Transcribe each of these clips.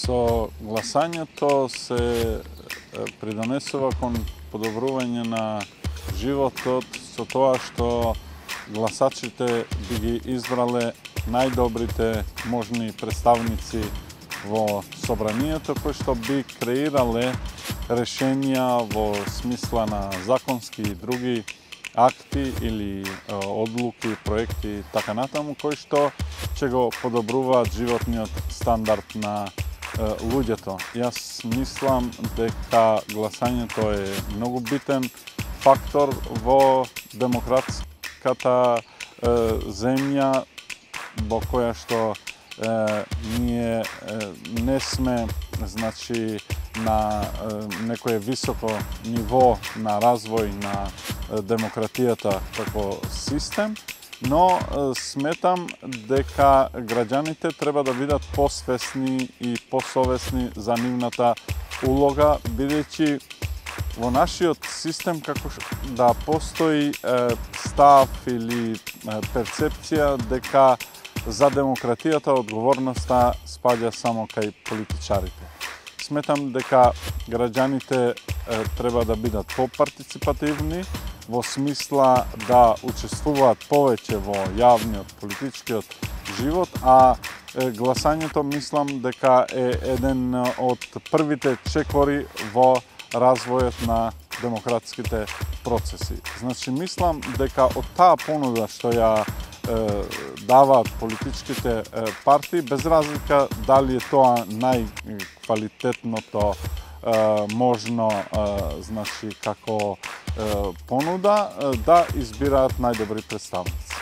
Со гласањето се придонесува кон подобрување на животот со тоа што гласачите би ги избрале најдобрите можни представници во собранието кои што би креирале решенија во смисла на законски и други акти или одлуки, проекти и така натаму, кои што ќе го подобруваат животниот стандард на луѓето. Јас мислам дека гласањето е многу битен фактор во демократската земја во која што ние не сме на некое високо ниво на развој на демократијата како систем, но сметам дека граѓаните треба да бидат посвесни и посовесни за нивната улога, бидејќи во нашиот систем како да постои став или перцепција дека за демократијата одговорноста спаѓа само кај политичарите. Сметам дека граѓаните треба да бидат попартиципативни во смисла да учествуваат повеќе во јавниот политичкиот живот, а гласањето мислам дека е еден од првите чекори во развојот на демократските процеси. Значи, мислам дека од таа понуда што ја даваат политичките партии, без разлика дали е тоа најквалитетното можно, значи, како понуда, да избираат најдобри представници.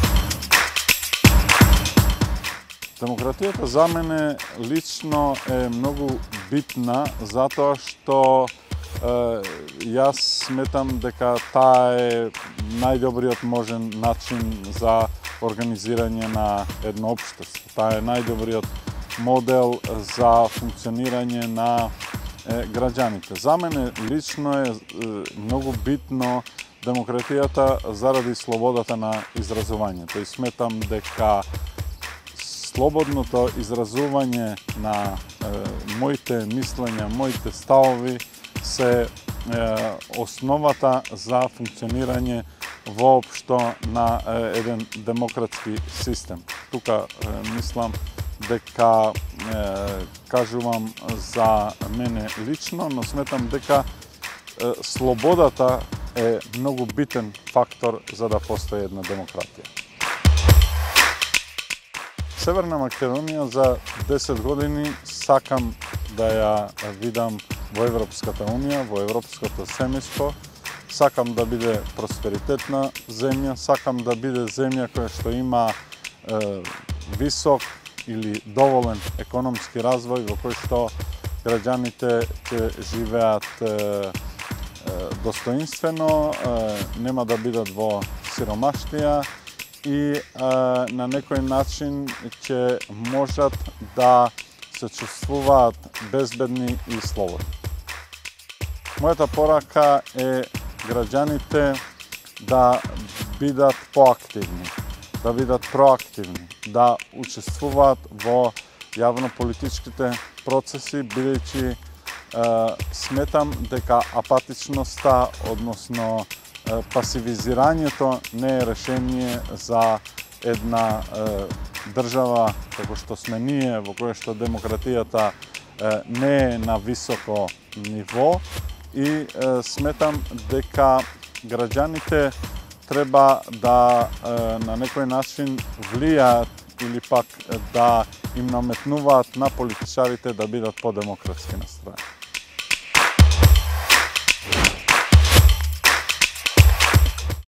Демократијата за мене лично е многу битна затоа што јас сметам дека таа е најдобриот можен начин за организирање на едно општество. Таа е најдобриот модел за функционирање на граѓаните. За мене лично е многу битно демократијата заради слободата на изразувањето. И сметам дека слободното изразување на моите мислења, моите ставови се основата за функционирање воопшто на еден демократски систем. Тука мислам дека кажувам за мене лично, но сметам дека слободата е многу битен фактор за да постои една демократија. Северна Македонија за 10 години сакам да ја видам во Европската Унија, во Европското семејство. Сакам да биде просперитетна земја, сакам да биде земја која што има висок или доволен економски развој во кој што граѓаните ќе живеат достоинствено, нема да бидат во сиромаштија и на некој начин ќе можат да се чувствуваат безбедни и слободни. Мојата порака е граѓаните да бидат поактивни, да бидат проактивни, да учествуваат во јавно-политичките процеси, бидејќи сметам дека апатичноста, односно пасивизирањето не е решение за една држава како што сме ние, во која што демократијата не е на високо ниво, и сметам дека граѓаните треба да на некој начин влијаат или пак да им наметнуваат на политичарите да бидат подемократски настроени.